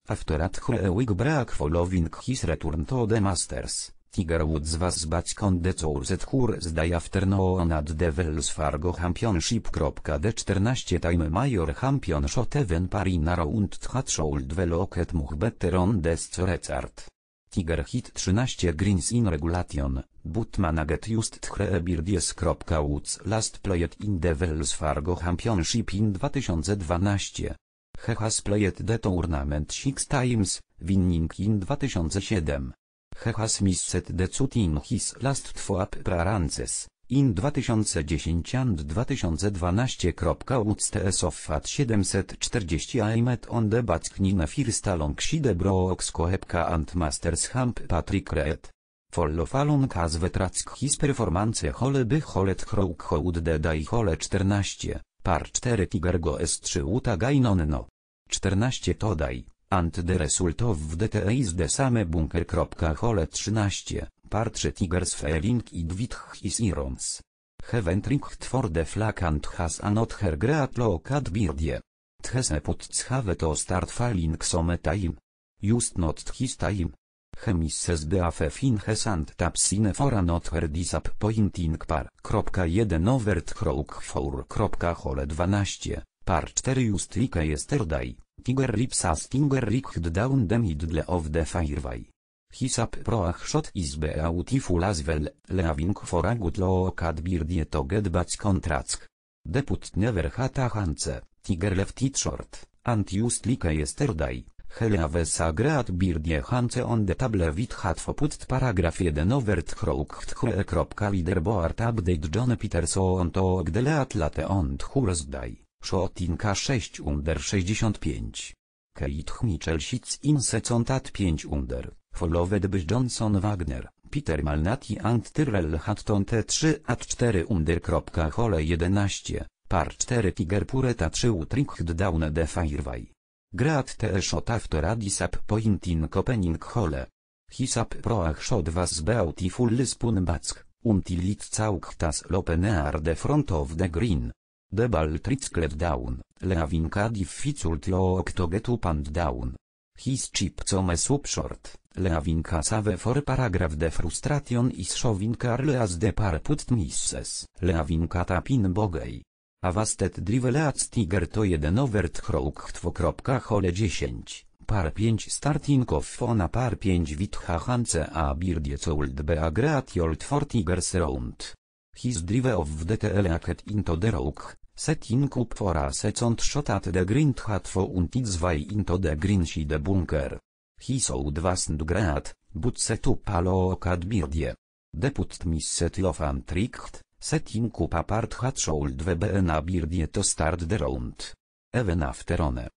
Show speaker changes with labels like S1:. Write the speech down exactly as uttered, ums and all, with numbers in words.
S1: After at a week break following his return to the Masters, Tiger Woods was back on the Thursday Thursday afternoon at the Wells Fargo Championship. The czternaście time Major Championship event Parina round had should veloket much better on the restart. Tiger hit thirteen greens in regulation, but managed just three birdies. Woods last played in the Wells Fargo Championship in dwa tysiące dwanaście. He has played the tournament six times, winning in dwa tysiące siedem. He has missed the cut in his last two appearances, in dwa tysiące dziesięć and dwa tysiące dwanaście. Woods ts of at siedemset czterdzieści aimed on the back nine first alongside Brooks Koepka and Masters champ Patrick Reed. Follow Fallon has vetracked his performance hole by holet Crook Hood the day hole czternaście, par cztery Tiger goes trzy uta gainon no. czternaście today, and the result of the T is the same bunker. Hole trzynaście, par trzy Tigers failing it with his irons. Heaven tricked for the flag and has a not her great look at birdie. These puts have to start falling some time. Just not his time. He misses the aff in his and taps in for a not her disappointing par. one over Crook four. Hole dwanaście, par cztery just like yesterday. Tiger rips a stinger rigged down the middle of the fairway. His approach shot is beautiful as well, leaving for a good look at birdie to get back on track. The putt never had a chance, Tiger left it short, and just like yesterday, he leaves a great birdie chance on the table with hat for put paragraph one over Crook. Leaderboard update John Peterson to the Atlante on Thursday. Shot in K sześć under sześćdziesiąt pięć. Kate Mitchell sits in second at pięć under, followed by Johnson Wagner, Peter Malnati and Tyrrell Hatton T trzy at cztery under. Hole jedenaście, par cztery Tiger Pureta trzy utricked down the fairway. Great T shot after a disappointing opening hole. His approach shot was beautiful spun back, until it caught as lope near the front of the green. The ball trickled down, leaving a difficult look to get up and down. His chip comes up short, leaving a save for paragraph. The frustration is showing early as the par putt misses, leaving a tap in bogey. A wasted drive leads Tiger to one over Crook. Hole dziesięć, par pięć starting off on a par pięć with a chance a birdie could be a great old for Tiger's round. His drive of the teleaket into the rock, setting up for a second shot at the green had found its way into the green side bunker. He showed wasn't great, but set up a look at birdie. The putt missed off and tricked, setting up a part had should be a birdie to start the round. Even after on